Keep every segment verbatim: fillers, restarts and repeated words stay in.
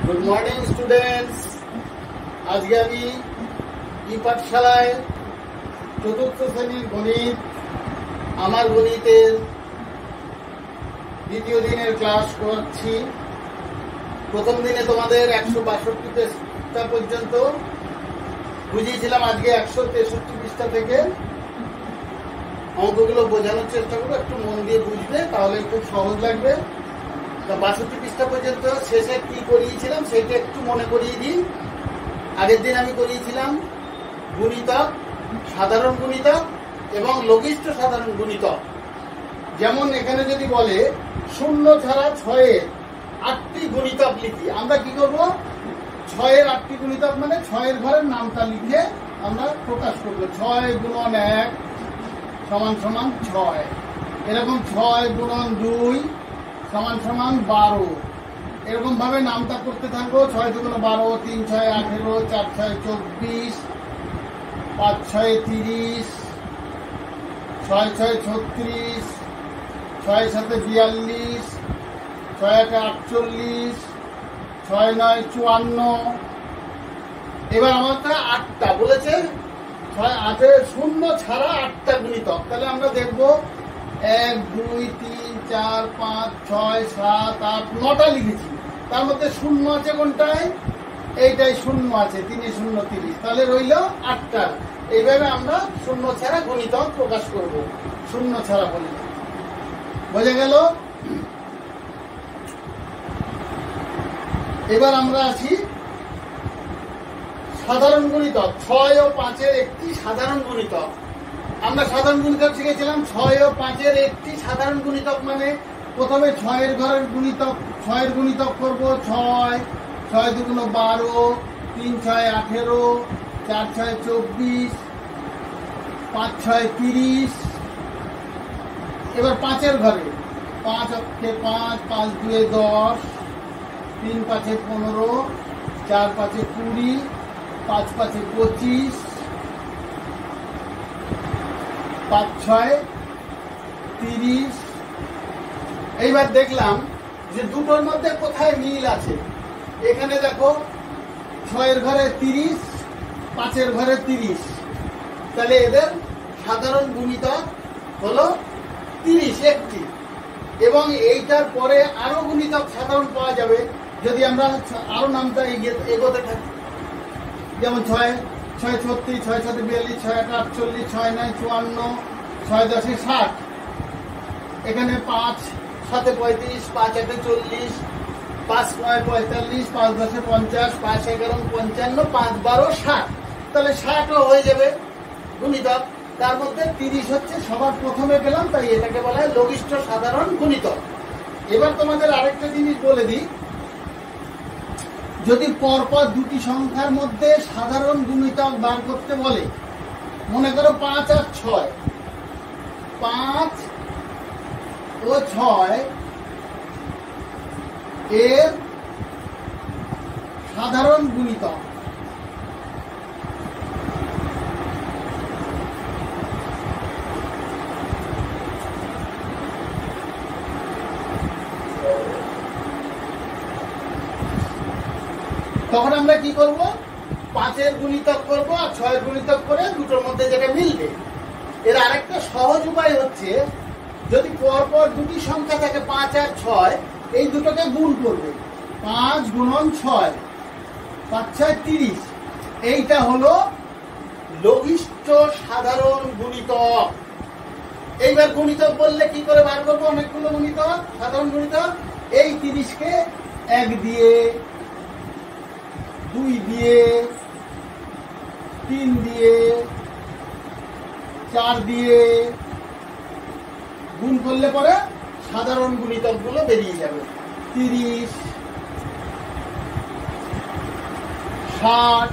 Good morning students. আজকে আমি ই পাঠশালায় চতুর্থ শ্রেণীর গণিত আমার গণিতের দ্বিতীয় দিনের ক্লাস করাচ্ছি। প্রথম দিনে তোমাদের একশো বাষট্টি পৃষ্ঠা পর্যন্ত বুঝিয়েছিলাম। আজকে একশো তেষট্টি পৃষ্ঠা থেকে অঙ্কগুলো বোঝানোর চেষ্টা করবো। একটু মন দিয়ে বুঝবে, তাহলে খুব সহজ লাগবে। বাষট্টি পৃষ্ঠা পর্যন্ত শেষে কি করিয়েছিলাম সেটা একটু মনে করিয়ে দিই। আগের দিন আমি করিয়েছিলাম গুণিতক, সাধারণ গুণিতক এবং লঘিষ্ঠ সাধারণ গুণিতক। যেমন এখানে যদি বলে শূন্য ছাড়া ছয়ের আটটি গুণিতক লিখি, আমরা কি করব? ছয়ের আটটি গুণিতক মানে ছয়ের ঘরের নামটা লিখে আমরা প্রকাশ করব। ছয় গুণন এক সমান সমান ছয়, এরকম ছয় গুণন দুই সমান সমান বারো, এরকম ভাবে নামটা করতে থাকবো। ছয় দুগুণ বারো, তিন ছয় আঠেরো, চার ছয় চব্বিশ, পাঁচ ছয় তিরিশ, ছয় ছয় ছত্রিশ, ছয় সাথে বিয়াল্লিশ, ছয় আটে আটচল্লিশ, ছয় নয় চুয়ান্ন। এবার আমারটা আটটা বলেছে, ছয় আটে শূন্য ছাড়া আটটা গুণিতক। তাহলে আমরা দেখবো এক দুই তিন চার পাঁচ ছয় সাত আট নটা লিখেছি। তার মধ্যে শূন্য আছে কোনটায়? এইটাই শূন্য আছে, তিনে শূন্য তিরিশ। তাহলে রইল আটটা। এইভাবে আমরা শূন্য ছাড়া গুণিতক প্রকাশ করব, শূন্য ছাড়া বলি। বোঝা গেল? এবার আমরা আছি সাধারণ গুণিতক। ছয় ও পাঁচের একটি সাধারণ গুণিতক। আমরা সাধারণ গুণিতক শিখেছিলাম। ছয় ও পাঁচের একটি সাধারণ গুণিতক মানে প্রথমে ছয়ের ঘরের গুণিতক, ছয়ের গুণিতক করব। ছয় ছয় দুগুণ বারো, তিন ছয় আঠেরো, চার ছয় চব্বিশ, পাঁচ ছয় তিরিশ। এবার পাঁচের ঘরে পাঁচ অক্ষে পাঁচ, পাঁচ দুয়ে দশ, তিন পাঁচে পনেরো, চার পাঁচে কুড়ি, পাঁচ পাঁচে পঁচিশ, পাঁচ ছয় তিরিশ। এইবার দেখলাম যে দুটোর মধ্যে কোথায় মিল আছে। এখানে দেখো ছয়ের ঘরে তিরিশ, পাঁচের ঘরে তিরিশ, তাহলে এদের সাধারণ গুণিতক হলো তিরিশ একটি। এবং এইটার পরে আরো গুণিতক সাধারণ পাওয়া যাবে যদি আমরা আরো নামটা এগোতে থাকি। যেমন ছয় ছয় ছত্রিশ, ছয় সাথে বিয়াল্লিশ, ছয় আট আটচল্লিশ, ছয় নয় চুয়ান্ন, ছয় দশে ষাট। এখানে পাঁচ সাথে পঁয়ত্রিশ, পাঁচ আটে চল্লিশ, পাঁচ নয় পঁয়তাল্লিশ, পাঁচ দশে পঞ্চাশ, পাঁচ এগারো পঞ্চান্ন, পাঁচ বারো ষাট। তাহলে ষাটও হয়ে যাবে গুণিতক। তার মধ্যে তিরিশ হচ্ছে সবার প্রথমে পেলাম, তাই এটাকে বলা হয় লঘিষ্ঠ সাধারণ গুণিতক। এবার তোমাদের আরেকটা জিনিস বলে দিই, যদি পরপর দুটি সংখ্যার মধ্যে সাধারণ গুণিতক বার করতে বলে, মনে করো পাঁচ আর ছয়, পাঁচ ও ছয় এর সাধারণ গুণিতক। তখন আমরা কি করব? পাঁচের গুণিতক করব আর ছয়ের গুণিতক করে দুটোর মধ্যে যেটা মিলবে। এর আরেকটা সহজ উপায় হচ্ছে, যদি পরপর দুটি সংখ্যা থাকে পাঁচ আর ছয়, এই দুটোকে গুণ করবে। পাঁচ গুণন ছয়, পাঁচ ছয় তিরিশ। এইটা হলো লঘিষ্ঠ সাধারণ গুণিতক। এইবার গুণিতক বললে কি করে বার করবো? অনেকগুলো গুণিতক, সাধারণ গুণিতক। এই তিরিশকে এক দিয়ে, দুই দিয়ে, তিন দিয়ে, চার দিয়ে গুণ করলে পরে সাধারণ গুণিতক গুলো বেরিয়ে যাবে। তিরিশ, ষাট,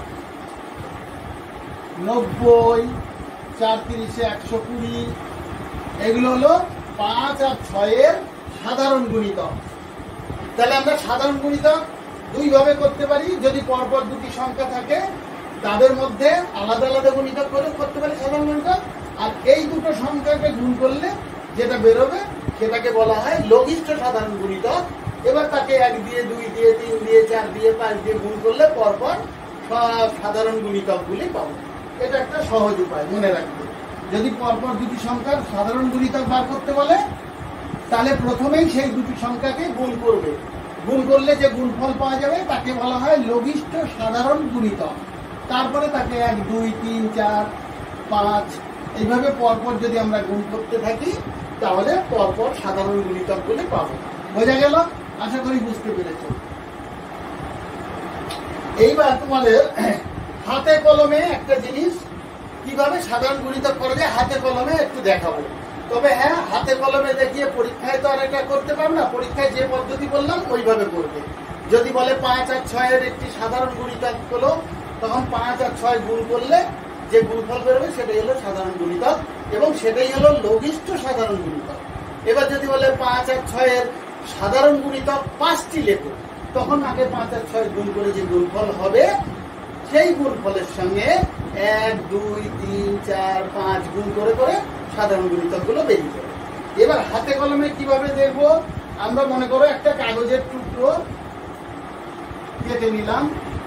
নব্বই, চার তিরিশে একশো কুড়ি। এগুলো হলো পাঁচ আর ছয়ের সাধারণ গুণিতক। তাহলে আমরা সাধারণ গুণিতক দুই ভাবে করতে পারি। যদি পরপর দুটি সংখ্যা থাকে তাদের মধ্যে আলাদা আলাদা গুণিতক করে করতে পারি সাধারণ গুণিতক। আর এই দুটো সংখ্যাকে গুণ করলে যেটা বেরোবে সেটাকে বলা হয় লঘিষ্ঠ সাধারণ গুণিতক। এবার তাকে এক দিয়ে, দুই দিয়ে, তিন দিয়ে, চার দিয়ে, পাঁচ দিয়ে গুণ করলে পরপর সব সাধারণ গুণিতকগুলি পাবো। এটা একটা সহজ উপায় মনে রাখবে। যদি পরপর দুটি সংখ্যার সাধারণ গুণিতক বার করতে বলে তাহলে প্রথমেই সেই দুটি সংখ্যাকে গুণ করবে। গুণ করলে যে গুণফল পাওয়া যাবে তাকে বলা হয় লঘিষ্ঠ সাধারণ গুণিতক। তারপরে তাকে এক, দুই, তিন, চার, পাঁচ এইভাবে পরপর যদি আমরা গুণ করতে থাকি তাহলে পরপর সাধারণ গুণিতকগুলি পাবো। বোঝা গেল? আশা করি বুঝতে পেরেছ। এইবার তোমাদের হাতে কলমে একটা জিনিস কিভাবে সাধারণ গুণিতক করা যায় হাতে কলমে একটু দেখাবো। তবে হ্যাঁ, হাতে কলমে দেখিয়ে পরীক্ষায় তো আর এটা করতে পারবো না। পরীক্ষায় যে পদ্ধতি বললাম ওইভাবে করবে। যদি বলে পাঁচ আর ছয়ের একটি সাধারণ গুণিতক হলো, তখন পাঁচ আর ছয় গুণ করলে যে গুণফল বেরোবে সেটাই হলো সাধারণ গুণিতক এবং সেটাই হলো লঘিষ্ঠ সাধারণ গুণিতক। এবার যদি বলে পাঁচ আর ছয়ের সাধারণ গুণিতক পাঁচটি লেখো, তখন আগে পাঁচ আর ছয় গুণ করে যে গুণফল হবে সেই গুণফলের সঙ্গে এক, দুই, তিন, চার, পাঁচ গুণ করে করে সাধারণ গুণিতক গুলো বেরিয়ে যাবে। এবার হাতে কলমে কিভাবে দেখবো, আমরা মনে করো একটা কাগজের টুকরো কেটে নিলাম।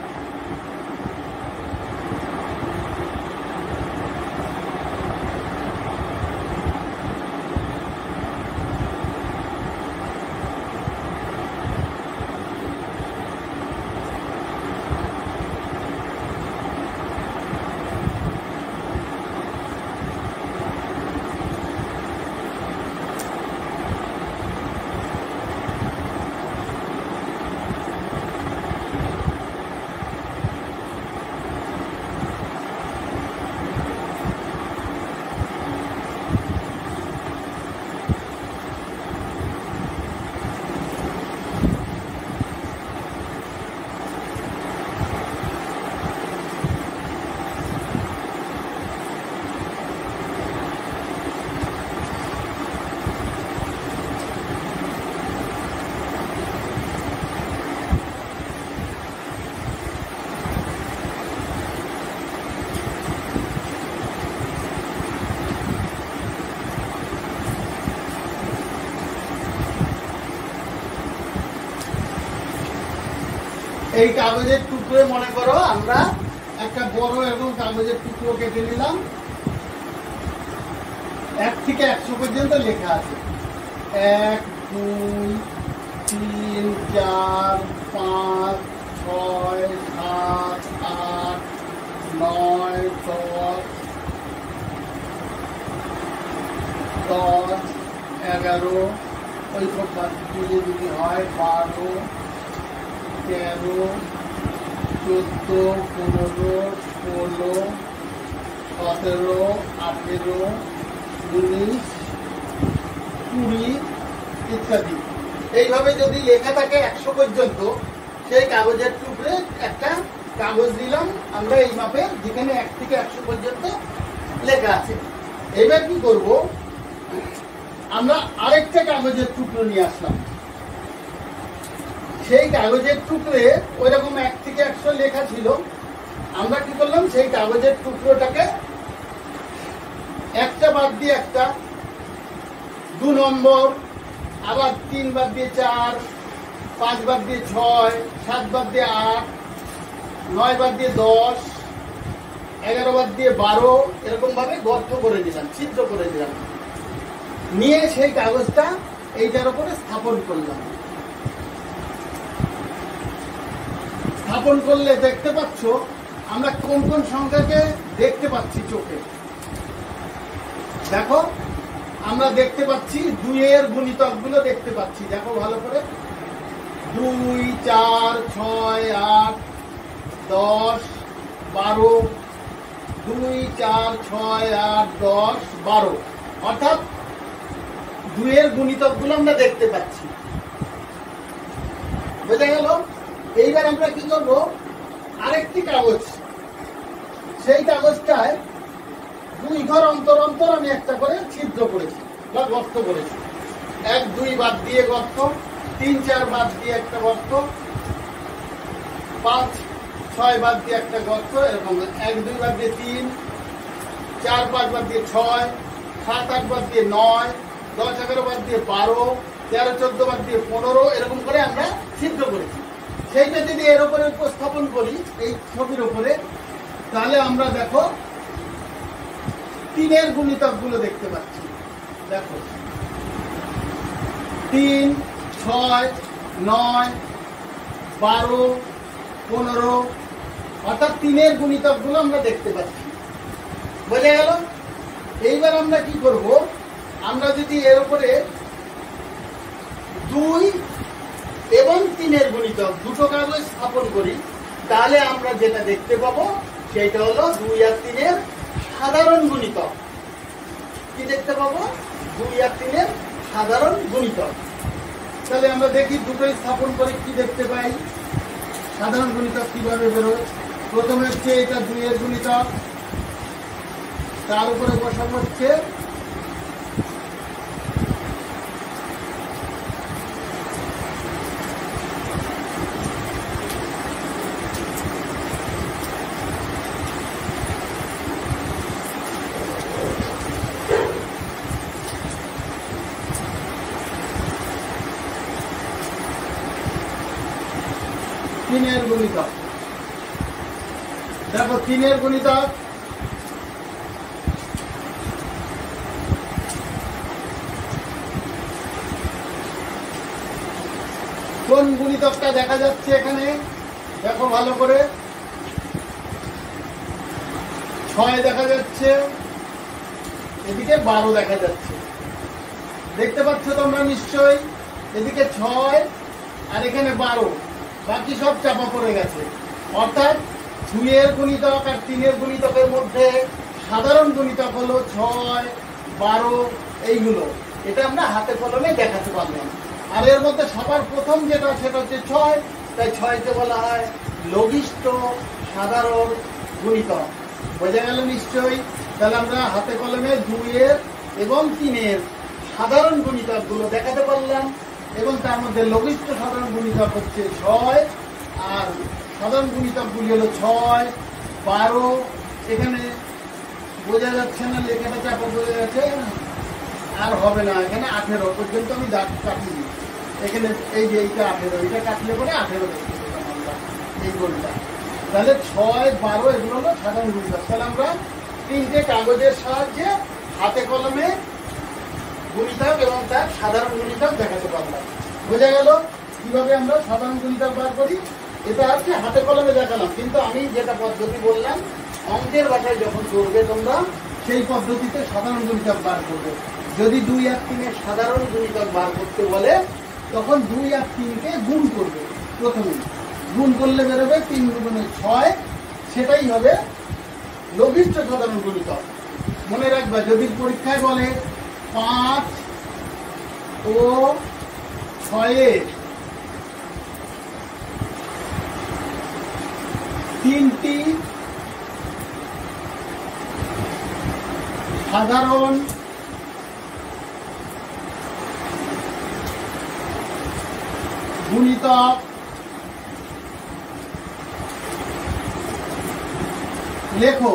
এই কাগজের টুকরো মনে করো আমরা একটা বড় এবং কাগজের টুকরো কেটে নিলাম। এক থেকে একশো পর্যন্ত লেখা আছে। এক, দুই, তিন, চার, পাঁচ, ছয়, সাত, আট, নয়, দশ, দশ, এগারো, ওই সব বাচ্চাগুলি যদি হয় বারো, তেরো, চোদ্দ, পনেরো, ষোলো, সতেরো, আঠেরো, উনিশ, কুড়ি ইত্যাদি। এইভাবে যদি লেখা থাকে একশো পর্যন্ত, সেই কাগজের টুকরে একটা কাগজ দিলাম আমরা এই মাপের, যেখানে এক থেকে একশো পর্যন্ত লেখা আছে। এবার কি করব, আমরা আরেকটা কাগজের টুকরো নিয়ে আসলাম। সেই কাগজের টুকরে ওই রকম এক থেকে একশো লেখা ছিল। আমরা কি করলাম, সেই কাগজের টুকরোটাকে একটা বাদ দিয়ে একটা, দু নম্বর, আবার তিন বাদ দিয়ে চার, পাঁচ বাদ দিয়ে ছয়, সাত বাদ দিয়ে আট, নয় বাদ দিয়ে দশ, এগারো বাদ দিয়ে বারো, এরকম ভাবে গর্ত করে দিলাম, ছিদ্র করে দিলাম। নিয়ে সেই কাগজটা এইটার উপরে স্থাপন করলাম। স্থাপন করলে দেখতে পাচ্ছ আমরা কোন কোন সংখ্যাকে দেখতে পাচ্ছি চোখে। দেখো, আমরা দেখতে পাচ্ছি দুইয়ের গুণিতক গুলো দেখতে পাচ্ছি। দেখো ভালো করে, দুই, চার, ছয়, আট, দশ, বারো, দুই, চার, ছয়, আট, দশ, বারো, অর্থাৎ দুইয়ের গুণিতক গুলো আমরা দেখতে পাচ্ছি। বোঝা গেল? এইবার আমরা কি করব, আরেকটি কাগজ, সেই কাগজটায় দুই ঘর অন্তর অন্তর আমি একটা করে ছিদ্র করেছি বা গর্ত করেছি। এক, দুই বাদ দিয়ে গর্ত, তিন, চার বাদ দিয়ে একটা গর্ত, পাঁচ, ছয় বাদ দিয়ে একটা গর্ত, এরকম এক, দুই বাদ দিয়ে তিন, চার, পাঁচ বাদ দিয়ে ছয়, সাত, আট বাদ দিয়ে নয়, দশ, এগারো বাদ দিয়ে বারো, তেরো, চোদ্দ বাদ দিয়ে পনেরো, এরকম করে করে আমরা সিদ্ধ করেছি। সেইটা যদি এর উপরে উপস্থাপন করি এই ছবির উপরে, তাহলে আমরা দেখো তিনের গুণিতক গুলো দেখতে পাচ্ছি। দেখো তিন, ছয়, নয়, বারো, পনেরো, অর্থাৎ তিনের গুণিতক গুলো আমরা দেখতে পাচ্ছি। বোঝা গেল? এইবার আমরা কি করব, আমরা যদি এর উপরে দুই এবং তিনের গুণিতক দুটো কাগজ স্থাপন করি, তাহলে আমরা যেটা দেখতে পাবো সেটা হলো দুই আর তিনের সাধারণ গুণিতক। কি দেখতে পাবো? দুই আর তিনের সাধারণ গুণিতক। তাহলে আমরা দেখি দুটোই স্থাপন করে কি দেখতে পাই। সাধারণ গুণিতক কিভাবে বেরোয়? প্রথমে হচ্ছে এটা দুইয়ের গুণিতক, তার উপরে বসাবো হচ্ছে তিনের গুণিতক। দেখো তিনের গুণিতক কোন গুণিতকটা দেখা যাচ্ছে এখানে? দেখো ভালো করে, ছয় দেখা যাচ্ছে, এদিকে বারো দেখা যাচ্ছে। দেখতে পাচ্ছ তোমরা নিশ্চয়ই? এদিকে ছয় আর এখানে বারো, বাকি সব চাপা পড়ে গেছে। অর্থাৎ দুইয়ের গুণিতক আর তিনের গুণিতকের মধ্যে সাধারণ গুণিতক হলো ছয়, বারো, এইগুলো। এটা আমরা হাতে কলমে দেখাতে পারলাম। আর এর মধ্যে সবার প্রথম যেটা সেটা হচ্ছে ছয়, তাই ছয়কে বলা হয় লঘিষ্ঠ সাধারণ গুণিতক। বোঝা গেল নিশ্চয়ই? তাহলে আমরা হাতে কলমে দুইয়ের এবং তিনের সাধারণ গুণিতক গুলো দেখাতে পারলাম, এবং তার মধ্যে লঘিষ্ঠ সাধারণ গুণিতক হচ্ছে ছয়, আর সাধারণ গুণিতক গুলি হলো ছয়, বারো, এখানে বোঝা যাচ্ছে না, লেখাটা চাপা বোঝা যাচ্ছে, আর হবে না, এখানে আঠেরো পর্যন্ত আমি দাগ কাটিনি। এখানে এই যে এইটা আঠেরো, এইটা কাটলে পরে আঠেরো দেখতে পেলাম আমরা এই গোলটা। তাহলে ছয়, বারো এগুলো হলো সাধারণ গুণিতক। তাহলে আমরা তিনটে কাগজের সাহায্যে হাতে কলমে গুণিতক এবং তার সাধারণ গুণিতক দেখাতে পারলাম। বোঝা গেল কিভাবে আমরা সাধারণ গুণিতক বার করি? এটা হচ্ছে হাতে কলমে দেখালাম, কিন্তু আমি যেটা পদ্ধতি বললাম অঙ্কের ভাষায় যখন করবে তোমরা সেই পদ্ধতিতে সাধারণ গুণিতক বার করবে। যদি দুই আর তিনের সাধারণ গুণিতক বার করতে বলে তখন দুই আর তিনকে গুণ করবে। প্রথমে গুণ করলে বেরোবে তিন দুগুণে ছয়, সেটাই হবে লঘিষ্ঠ সাধারণ গুণিতক। মনে রাখবে, যদি পরীক্ষায় বলে পাঁচ ও ছয়ের তিনটি সাধারণ গুণিতক লেখো,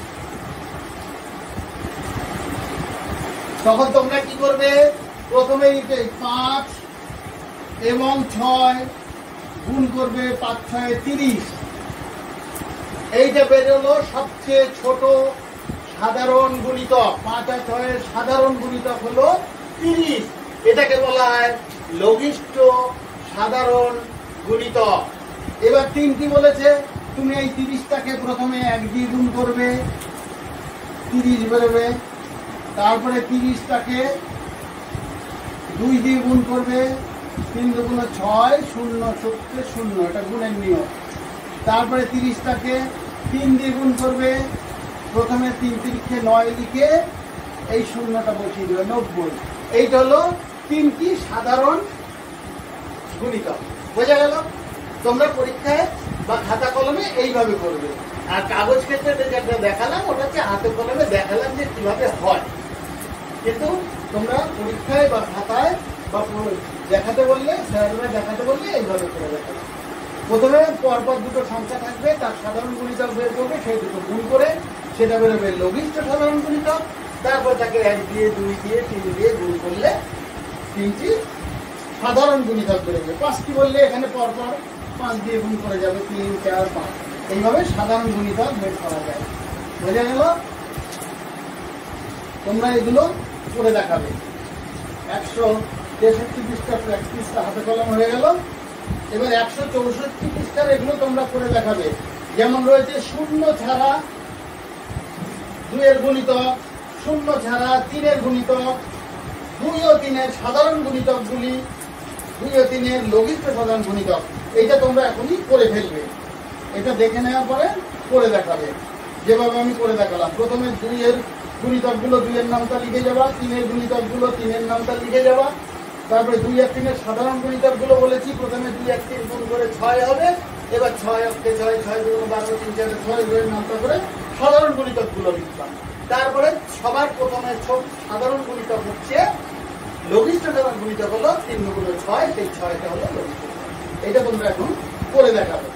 তখন তোমরা কি করবে? প্রথমে পাঁচ এবং ছয় গুণ করবে, পাঁচ ছয় তিরিশ। এইটা বেরোলো সবচেয়ে ছোট সাধারণ গুণিতক। পাঁচ আর ছয়ের সাধারণ গুণিতক হলো তিরিশ। এটাকে বলা হয় লঘিষ্ঠ সাধারণ গুণিতক। এবার তিনটি বলেছে, তুমি এই তিরিশটাকে প্রথমে এক দিয়ে গুণ করবে, তিরিশ বেরোবে। তারপরে তিরিশটাকে দুই দিয়ে গুণ করবে, তিন দুগুণ ছয়, শূন্য সত্যি শূন্য, এটা গুণের নিয়ম। তারপরে তিরিশটাকে তিন দিয়ে গুণ করবে, প্রথমে তিন তিরিশে নয় লিখে এই শূন্যটা বসিয়ে দেবে, নব্বই। এইটা হলো তিনটি সাধারণ গুণিতক। বোঝা গেল? তোমরা পরীক্ষায় বা খাতা কলমে এইভাবে করবে। আর কাগজ ক্ষেত্রে যেটা দেখালাম ওটা হচ্ছে হাতে কলমে দেখালাম যে কিভাবে হয়, কিন্তু তোমরা পরীক্ষায় বা খাতায় বা দেখাতে বললে, স্যাররা দেখাতে বললে এইভাবে করে দেখাবে। প্রথমে পরপর দুটো সংখ্যা থাকবে, তার সাধারণ গুণিতক বের করবে, সেই দুটো গুণ করে সেটা বেরোবে লঘিষ্ঠ সাধারণ গুণিতক। তারপর তাকে এক দিয়ে, দুই দিয়ে, তিন দিয়ে গুণ করলে তিনটি সাধারণ গুণিতক বেরোবে। পাঁচটি বললে এখানে পরপর পাঁচ দিয়ে গুণ করে যাবে, তিন চার পাঁচ, এইভাবে সাধারণ গুণিতক বের করা যায়। বোঝা গেল? তোমরা এগুলো করে দেখাবে। একশো তেষট্টি পৃষ্ঠা প্র্যাকটিসটা হাতে কলম হয়ে গেল। এবার একশো চৌষট্টি পৃষ্ঠার এগুলো তোমরা করে দেখাবে। যেমন রয়েছে শূন্য ছাড়া দুইয়ের গুণিতক, শূন্য ছাড়া তিনের গুণিতক, দুই ও তিনের সাধারণ গুণিতকগুলি, দুই ও তিনের লঘিষ্ঠ সাধারণ গুণিতক। এইটা তোমরা এখনই করে ফেলবে। এটা দেখে নেওয়ার পরে করে দেখাবে, যেভাবে আমি করে দেখালাম। প্রথমে দুইয়ের গুণিতকগুলো দুইয়ের নামটা লিখে যাওয়া, তিনের গুণিতকগুলো তিনের নামটা লিখে যাওয়া, তারপরে দুই আর তিনের সাধারণ গুণিতকগুলো বলেছি। প্রথমে দুই আর তিন গুণ করে ছয় হবে। এবার ছয় অক্ষে ছয়, ছয় দুগুণ বারো, তিন চারে ছয়, দুইয়ের নামটা করে সাধারণ গুণিতকগুলো লিখলাম। তারপরে সবার প্রথমে ছোট সাধারণ গুণিতক হচ্ছে লঘিষ্ঠ সাধারণ গুণিতক হলো তিন দুগুণ ছয়, সেই ছয়টা হলো লঘিষ্ঠ। এটা তোমরা এখন করে দেখাবে।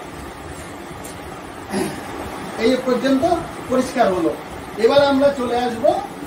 এই পর্যন্ত পরিষ্কার হলো। এবার আমরা চলে আসব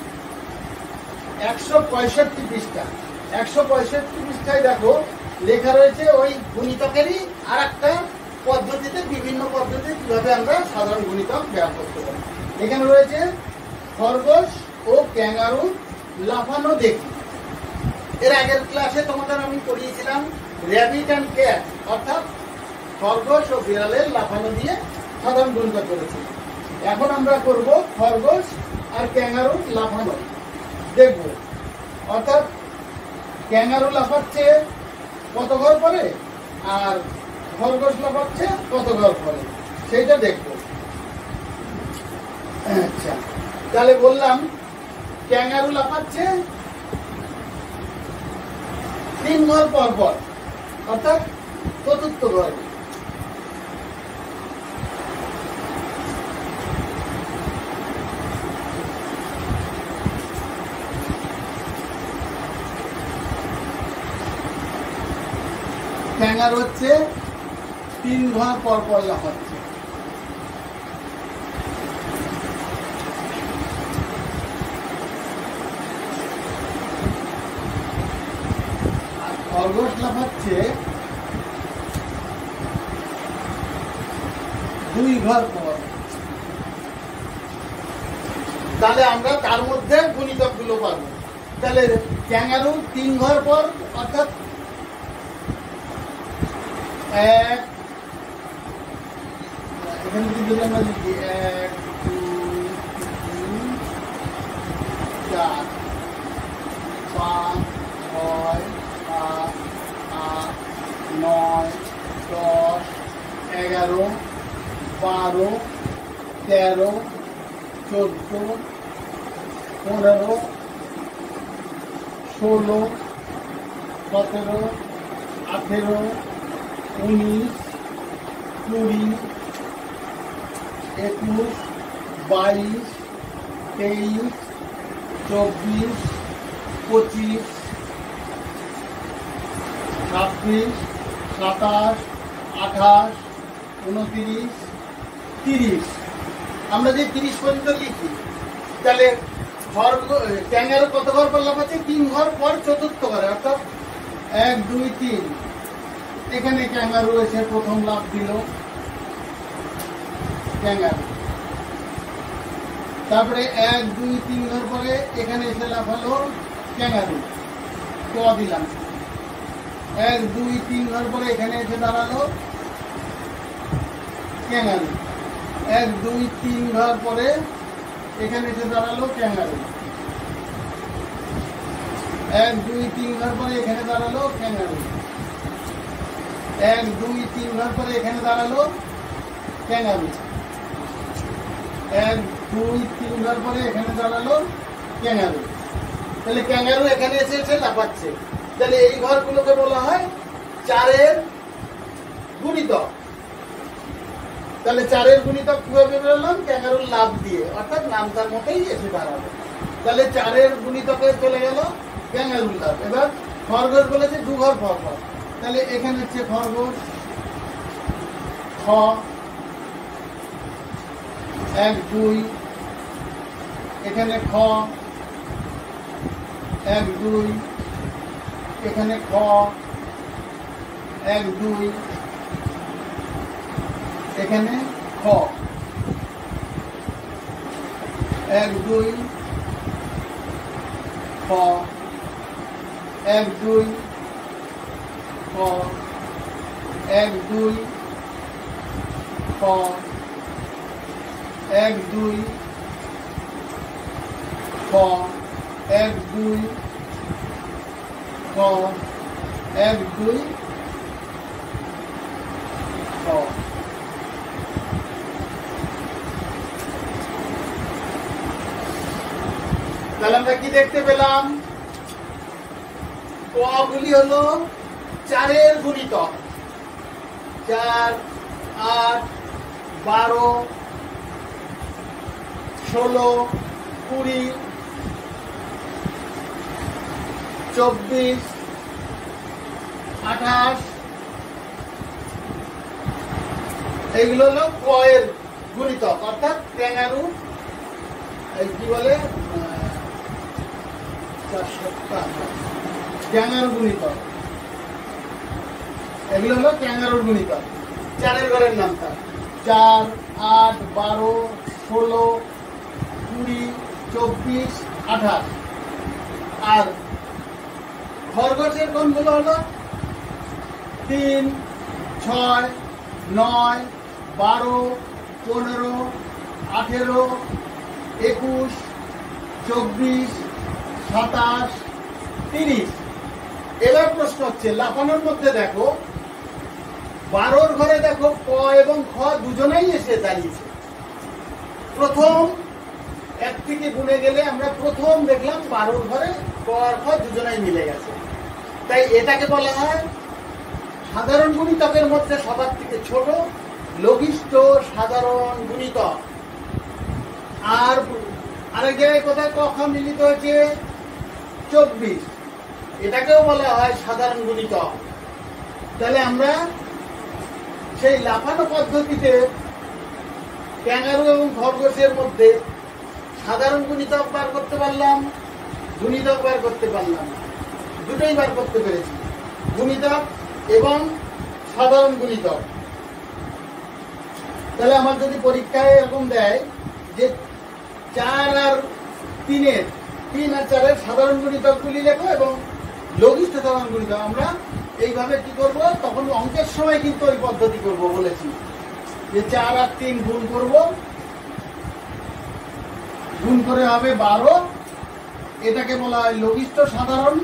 একশো পঁয়ষট্টি পৃষ্ঠা। একশো পঁয়ষট্টি পৃষ্ঠায় দেখো লেখা রয়েছে ওই গুণিতকেরই আর একটা পদ্ধতিতে, বিভিন্ন পদ্ধতিতে কিভাবে আমরা সাধারণ গুণিতক ব্যবহার করতে পারি। এখানে রয়েছে খরগোশ ও ক্যাঙ্গারু লাফানো দেখি। এর আগের ক্লাসে তোমাদের আমি পড়িয়েছিলাম র্যাবিট অ্যান্ড ক্যাট, অর্থাৎ খরগোশ ও বিড়ালের লাফানো দিয়ে সাধারণ গুণিতক করেছি। এখন আমরা করব খরগোশ আর ক্যাঙ্গারু লাফানো দেখব। অর্থাৎ ক্যাঙ্গারু লাফাচ্ছে কত ঘর পরে আর খরগোশ লাফাচ্ছে কত ঘর পরে, সেইটা দেখব। আচ্ছা, তাহলে বললাম ক্যাঙ্গারু লাফাচ্ছে তিন ঘর পর পর, অর্থাৎ চতুর্থ ঘর। ক্যাঙ্গারু হচ্ছে তিন ঘর পর পর লাফাচ্ছে। আর খরগোশ লাফাচ্ছে দুই ঘর পর। তাহলে আমরা তার মধ্যে গুণিতক গুলো পাবো। তাহলে ক্যাঙ্গারু তিন ঘর পর, অর্থাৎ এক, এখানে যদি আমরা লিখি এক দুই তিন চার পাঁচ ছয় সাত আট নয় দশ এগারো বারো তেরো চোদ্দ পনেরো ষোলো সতেরো আঠেরো উনিশ কুড়ি একুশ বাইশ তেইশ চব্বিশ পঁচিশ ছাব্বিশ সাতাশ আঠাশ উনত্রিশ তিরিশ। আমরা যে তিরিশ পর্যন্ত লিখি, তাহলে ঘর ক্যাঙ্গারু কত ঘর পর লাফাচ্ছে? তিন ঘর পর চতুর্থ ঘরে, অর্থাৎ এক দুই তিন। এখানে ক্যাঙ্গারু এসে প্রথম লাফ দিল ক্যাঙ্গারু, তারপরে এক দুই তিন ঘর পরে এখানে এসে লাফালো ক্যাঙ্গারু, ক দিলাম। এক দুই তিন ঘর পরে এখানে এসে দাঁড়ালো ক্যাঙ্গারু, এক দুই তিন ঘর পরে এখানে এসে দাঁড়ালো ক্যাঙ্গারু, এক দুই তিন ঘর পরে এখানে দাঁড়ালো ক্যাঙ্গারু, এক দুই তিন ঘর পরে এখানে দাঁড়ালো ক্যাঙ্গারু, এক দুই তিন ঘর পরে এখানে দাঁড়ালো ক্যাঙ্গারু। তাহলে ক্যাঙ্গারু এখানে এসে এসে লাফাচ্ছে। তাহলে এই ঘরগুলোকে বলা হয় চারের গুণিতক। তাহলে চারের গুণিতক কিভাবে বেরোলাম? ক্যাঙ্গারুর লাফ দিয়ে, অর্থাৎ নামটার মতোই এসে দাঁড়াবে। তাহলে চারের গুণিতকে চলে গেল ক্যাঙ্গারুর লাফ। এবার খরগোশ বলেছে দু ঘর পর পর, তাহলে এখানে হচ্ছে খরগোশ খ এক দুই, এখানে খ এক দুই, এখানে খ এক দুই, এখানে খ এক দুই খ এক দুই খ এক দুই খ এক দুই খ এক দুই খ এক দুই খ। তাহলে আমরা কি দেখতে পেলাম? ক গুলি হলো চারের গুণিতক, চার, আট, বারো, ষোলো, কুড়ি, চব্বিশ, আঠাশ, এইগুলো হলো ক এর গুণিতক, অর্থাৎ ক্যাঙ্গারু কি বলে ক্যাঙ্গারু গুণিতক। এগুলো হলো ক্যাঙ্গারুর গুণিতক। চারের ঘরের নামটা চার, আট, বারো, ষোলো, কুড়ি, চব্বিশ, আঠাশ। আর খরগোশের কোনগুলো হলো তিন, ছয়, নয়, বারো, পনেরো, আঠেরো, একুশ, চব্বিশ, সাতাশ, তিরিশ। এবার প্রশ্ন হচ্ছে লাফানোর মধ্যে দেখো বারোর ঘরে দেখো ক এবং খ দুজনেই এসে দাঁড়িয়েছে। প্রথম এক থেকে গুণে গেলে আমরা প্রথম দেখলাম বারোর ঘরে ক আর খ দুজনেই মিলে গেছে। তাই এটাকে বলা হয় সাধারণ গুণিতকের মধ্যে সবার থেকে ছোট লঘিষ্ঠ সাধারণ গুণিতক। আর আরেক জায়গায় কোথায় ক খ মিলিত হয়েছে চব্বিশ, এটাকেও বলা হয় সাধারণ গুণিতক। তাহলে আমরা সেই লাফানো পদ্ধতিতে ক্যাঙ্গারু এবং খরগোশের মধ্যে সাধারণ গুণিতক বার করতে পারলাম, গুণিতক বার করতে পারলাম, দুটোই বার করতে পেরেছি, গুণিতক এবং সাধারণ গুণিতক। তাহলে আমার যদি পরীক্ষায় এরকম দেয় যে চার আর তিনের তিন আর চারের সাধারণ গুণিতক গুলি লেখো এবং লঘিষ্ঠ সাধারণ গুণিতক, আমরা এইভাবে কি করব? তখন অঙ্কের সময় কিন্তু ওই পদ্ধতি করব বলেছি যে চার আর তিন গুণ করব, গুণ করে হবে বারো, এটাকে বলা হয় লঘিষ্ঠ সাধারণ।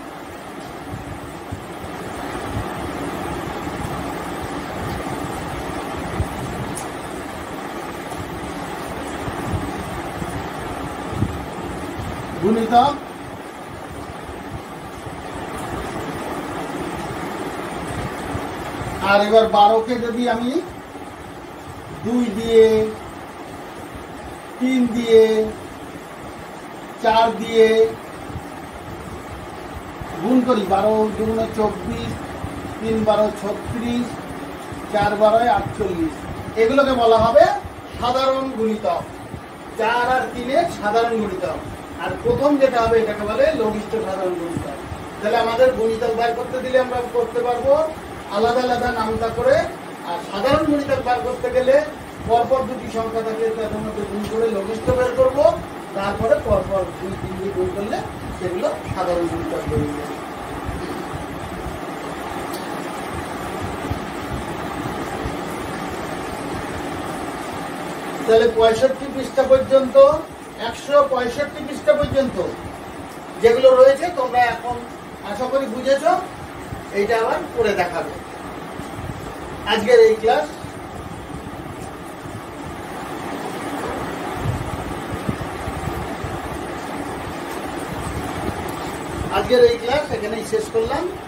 গুণিতক। আর এবার বারোকে যদি আমি দুই দিয়ে, তিন দিয়ে, চার দিয়ে গুণ করি, বারো দুগুণে চব্বিশ, তিন বারো ছত্রিশ, চার বারোয় আটচল্লিশ, এগুলোকে বলা হবে সাধারণ গুণিতক। চার আর তিনের সাধারণ গুণিতক। আর প্রথম যেটা হবে এটাকে বলে লঘিষ্ঠ সাধারণ গুণিতক। তাহলে আমাদের গুণিতক বার করতে দিলে আমরা করতে পারবো আলাদা আলাদা নামটা করে। আর সাধারণ গুণিতক বার করতে গেলে পরপর দুটি সংখ্যা থাকে তাদের মধ্যে গুণ করে লঘিষ্ঠ বের করবো, তারপরে পরপর দুই তিন দিয়ে গুণ করলে সেগুলো সাধারণ গুণিতক বেরিয়ে যাবে। তাহলে পঁয়ষট্টি পৃষ্ঠা পর্যন্ত, একশো পঁয়ষট্টি পৃষ্ঠা পর্যন্ত যেগুলো রয়েছে তোমরা এখন আশা করি বুঝেছ। এইটা আবার করে দেখাবে আজকের এই ক্লাস। আজকের এই ক্লাস এখানেই শেষ করলাম।